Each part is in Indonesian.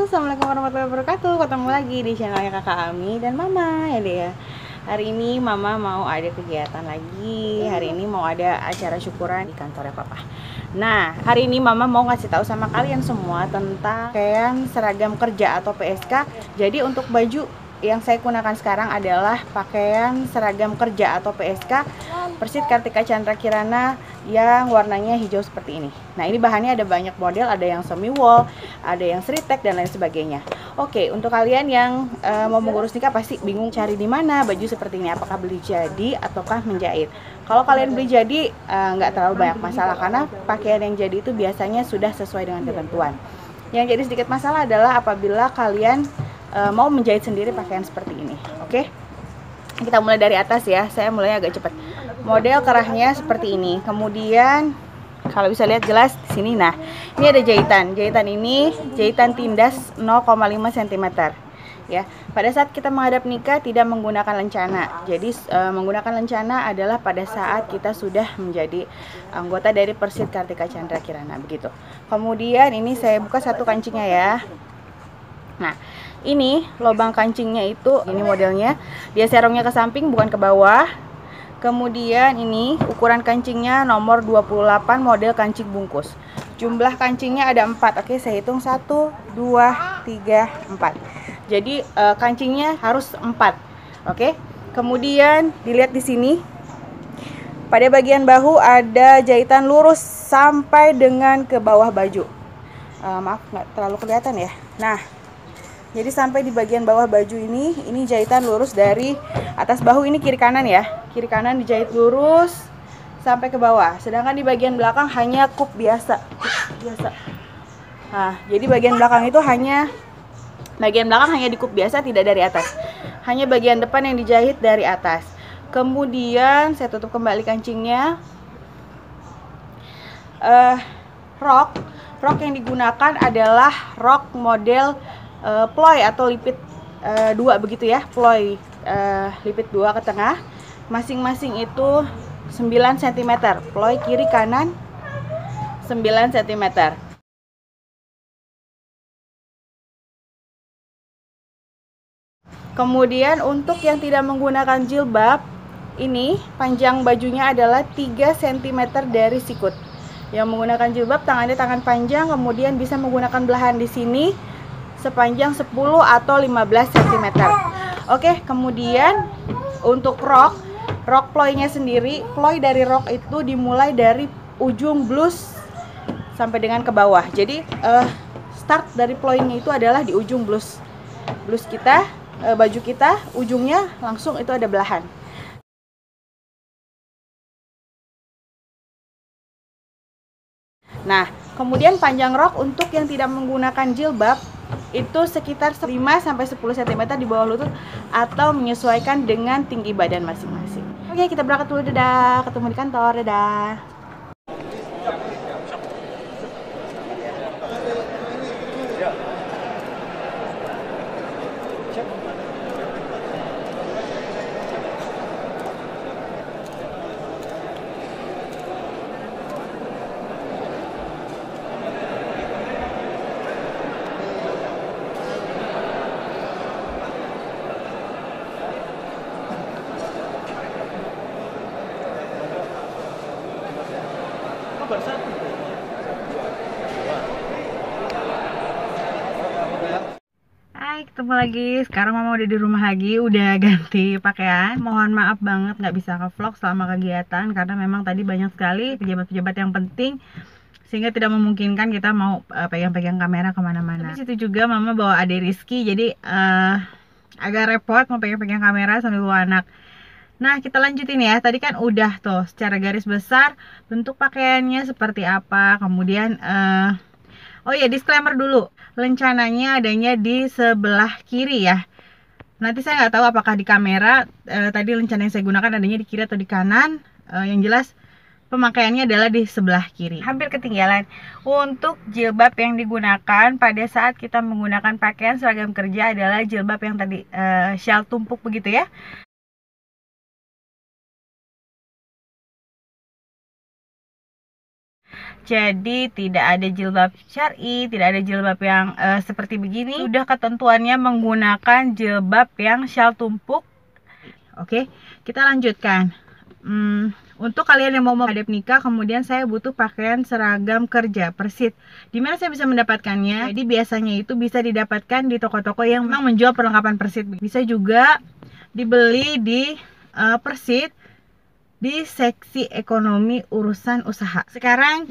Assalamualaikum warahmatullahi wabarakatuh. Ketemu lagi di channelnya kakak Ami dan mama ya deh ya. Hari ini mama mau ada kegiatan lagi. Hari ini mau ada acara syukuran di kantornya papa. Nah, hari ini mama mau ngasih tahu sama kalian semua tentang pakaian seragam kerja atau PSK. Jadi untuk baju yang saya gunakan sekarang adalah pakaian seragam kerja atau PSK Persit Kartika Chandra Kirana yang warnanya hijau seperti ini. Nah, ini bahannya ada banyak model, ada yang semi wool, ada yang sritek dan lain sebagainya. Oke, untuk kalian yang mau mengurus nikah pasti bingung cari di mana baju seperti ini, apakah beli jadi ataukah menjahit. Kalau kalian beli jadi nggak terlalu banyak masalah karena pakaian yang jadi itu biasanya sudah sesuai dengan ketentuan. Yang jadi sedikit masalah adalah apabila kalian mau menjahit sendiri pakaian seperti ini. Oke, kita mulai dari atas ya. Saya mulai agak cepat. Model kerahnya seperti ini. Kemudian kalau bisa lihat jelas di sini. Nah, ini ada jahitan. Jahitan ini jahitan tindas 0,5 cm. Ya, pada saat kita menghadap nikah tidak menggunakan lencana. Jadi menggunakan lencana adalah pada saat kita sudah menjadi anggota dari Persit Kartika Chandra Kirana begitu. Kemudian ini saya buka satu kancingnya ya. Nah, ini lubang kancingnya itu ini modelnya. Dia serongnya ke samping bukan ke bawah. Kemudian ini ukuran kancingnya nomor 28 model kancing bungkus. Jumlah kancingnya ada 4. Oke, saya hitung 1, 2, 3, 4. Jadi kancingnya harus 4. Oke. Kemudian dilihat di sini. Pada bagian bahu ada jahitan lurus sampai dengan ke bawah baju. Maaf nggak terlalu kelihatan ya. Nah, jadi sampai di bagian bawah baju ini jahitan lurus dari atas bahu ini kiri kanan ya. Kiri kanan dijahit lurus sampai ke bawah. Sedangkan di bagian belakang hanya kup biasa. Nah, jadi bagian belakang itu hanya dikup biasa, tidak dari atas. Hanya bagian depan yang dijahit dari atas. Kemudian saya tutup kembali kancingnya. Rok yang digunakan adalah rok model ploy atau lipit 2 begitu ya, ploy lipit 2 ke tengah, masing-masing itu 9 cm, ploy kiri kanan 9 cm. Kemudian untuk yang tidak menggunakan jilbab, ini panjang bajunya adalah 3 cm dari sikut. Yang menggunakan jilbab tangannya tangan panjang, kemudian bisa menggunakan belahan di sini sepanjang 10 atau 15 cm. Oke, kemudian untuk rok ploynya sendiri, ploy dari rok itu dimulai dari ujung blus sampai dengan ke bawah. Jadi start dari ploynya itu adalah di ujung blus kita, baju kita, ujungnya langsung itu ada belahan. Nah, kemudian panjang rok untuk yang tidak menggunakan jilbab itu sekitar 5-10 cm di bawah lutut atau menyesuaikan dengan tinggi badan masing-masing. Oke, kita berangkat dulu, dadah. Ketemu di kantor, dadah. Hai, ketemu lagi. Sekarang mama udah di rumah lagi, udah ganti pakaian. Mohon maaf banget nggak bisa ke-vlog selama kegiatan karena memang tadi banyak sekali pejabat-pejabat yang penting sehingga tidak memungkinkan kita mau pegang-pegang kamera kemana-mana. Di situ juga mama bawa adik Rizky, jadi agak repot mau pegang-pegang kamera sambil bawa anak. Nah, kita lanjutin ya. Tadi kan udah tuh secara garis besar bentuk pakaiannya seperti apa. Kemudian oh ya, disclaimer dulu. Lencananya adanya di sebelah kiri ya. Nanti saya nggak tahu apakah di kamera tadi lencana yang saya gunakan adanya di kiri atau di kanan. Yang jelas pemakaiannya adalah di sebelah kiri. Hampir ketinggalan. Untuk jilbab yang digunakan pada saat kita menggunakan pakaian seragam kerja adalah jilbab yang tadi shawl tumpuk begitu ya. Jadi tidak ada jilbab syar'i, tidak ada jilbab yang seperti begini. Sudah ketentuannya menggunakan jilbab yang syal tumpuk. Oke, kita lanjutkan. Untuk kalian yang mau menghadap nikah, kemudian saya butuh pakaian seragam kerja persid. Dimana saya bisa mendapatkannya? Jadi biasanya itu bisa didapatkan di toko-toko yang memang menjual perlengkapan persid. Bisa juga dibeli di persid di seksi ekonomi urusan usaha. Sekarang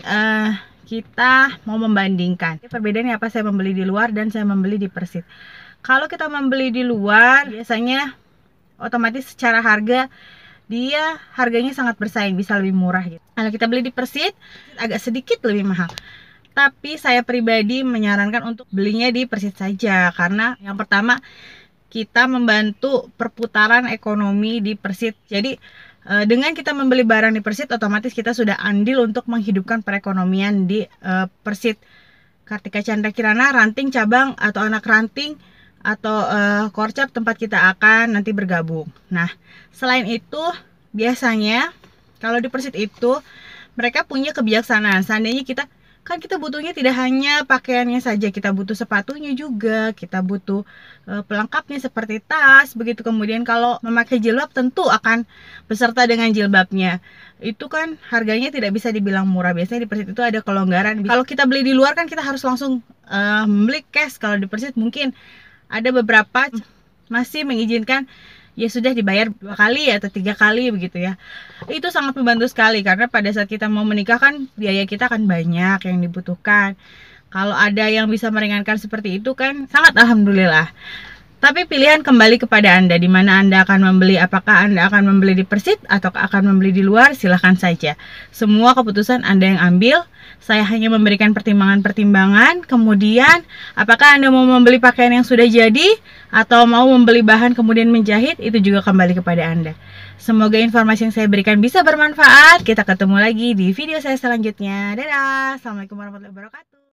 kita mau membandingkan perbedaannya apa saya membeli di luar dan saya membeli di persid. Kalau kita membeli di luar, biasanya otomatis secara harga dia harganya sangat bersaing, bisa lebih murah gitu. Kalau kita beli di persid agak sedikit lebih mahal. Tapi saya pribadi menyarankan untuk belinya di persid saja, karena yang pertama kita membantu perputaran ekonomi di persid. Jadi dengan kita membeli barang di persid, otomatis kita sudah andil untuk menghidupkan perekonomian di persid. Kartika Chandra Kirana, ranting cabang atau anak ranting atau korcap tempat kita akan nanti bergabung. Nah, selain itu biasanya kalau di persid itu mereka punya kebijaksanaan. Seandainya kita butuhnya tidak hanya pakaiannya saja, kita butuh sepatunya juga, kita butuh pelengkapnya seperti tas, begitu. Kemudian kalau memakai jilbab tentu akan beserta dengan jilbabnya. Itu kan harganya tidak bisa dibilang murah. Biasanya di persid itu ada kelonggaran. Kalau kita beli di luar kan kita harus langsung membeli cash. Kalau di persid mungkin ada beberapa masih mengizinkan ya sudah dibayar 2 kali atau 3 kali begitu ya. Itu sangat membantu sekali, karena pada saat kita mau menikah kan biaya kita akan banyak yang dibutuhkan. Kalau ada yang bisa meringankan seperti itu kan sangat alhamdulillah. Tapi pilihan kembali kepada Anda, di mana Anda akan membeli. Apakah Anda akan membeli di persid atau akan membeli di luar, silahkan saja. Semua keputusan Anda yang ambil. Saya hanya memberikan pertimbangan-pertimbangan. Kemudian apakah Anda mau membeli pakaian yang sudah jadi atau mau membeli bahan kemudian menjahit, itu juga kembali kepada Anda. Semoga informasi yang saya berikan bisa bermanfaat. Kita ketemu lagi di video saya selanjutnya. Dadah. Assalamualaikum warahmatullahi wabarakatuh.